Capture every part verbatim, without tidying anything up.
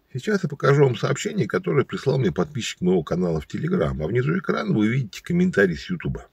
Сейчас я покажу вам сообщение, которое прислал мне подписчик моего канала в Телеграм, а внизу экрана вы видите комментарий с Ютуба.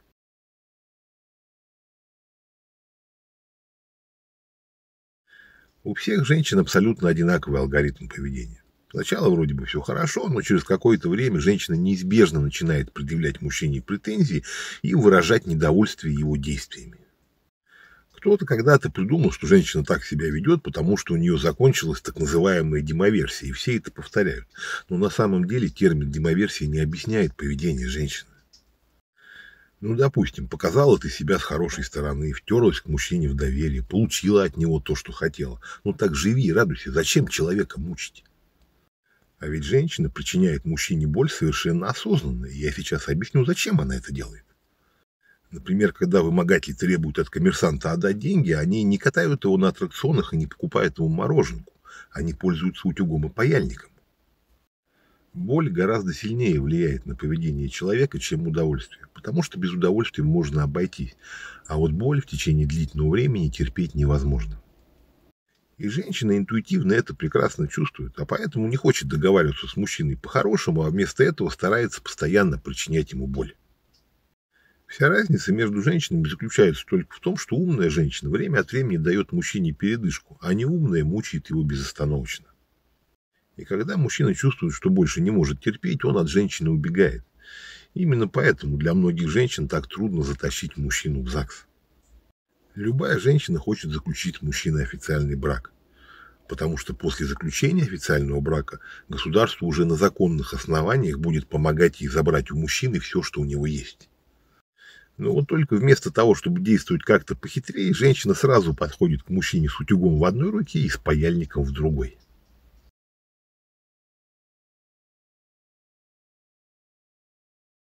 У всех женщин абсолютно одинаковый алгоритм поведения. Сначала вроде бы все хорошо, но через какое-то время женщина неизбежно начинает предъявлять мужчине претензии и выражать недовольствие его действиями. Кто-то когда-то придумал, что женщина так себя ведет, потому что у нее закончилась так называемая демоверсия, и все это повторяют. Но на самом деле термин демоверсия не объясняет поведение женщины. Ну, допустим, показала ты себя с хорошей стороны, втерлась к мужчине в доверие, получила от него то, что хотела. Ну так живи и радуйся. Зачем человека мучить? А ведь женщина причиняет мужчине боль совершенно осознанно. И я сейчас объясню, зачем она это делает. Например, когда вымогатели требуют от коммерсанта отдать деньги, они не катают его на аттракционах и не покупают ему мороженку. Они пользуются утюгом и паяльником. Боль гораздо сильнее влияет на поведение человека, чем удовольствие, потому что без удовольствия можно обойтись, а вот боль в течение длительного времени терпеть невозможно. И женщина интуитивно это прекрасно чувствует, а поэтому не хочет договариваться с мужчиной по-хорошему, а вместо этого старается постоянно причинять ему боль. Вся разница между женщинами заключается только в том, что умная женщина время от времени дает мужчине передышку, а неумная мучает его безостановочно. И когда мужчина чувствует, что больше не может терпеть, он от женщины убегает. Именно поэтому для многих женщин так трудно затащить мужчину в ЗАГС. Любая женщина хочет заключить с мужчиной официальный брак, потому что после заключения официального брака государство уже на законных основаниях будет помогать ей забрать у мужчины все, что у него есть. Но вот только вместо того, чтобы действовать как-то похитрее, женщина сразу подходит к мужчине с утюгом в одной руке и с паяльником в другой.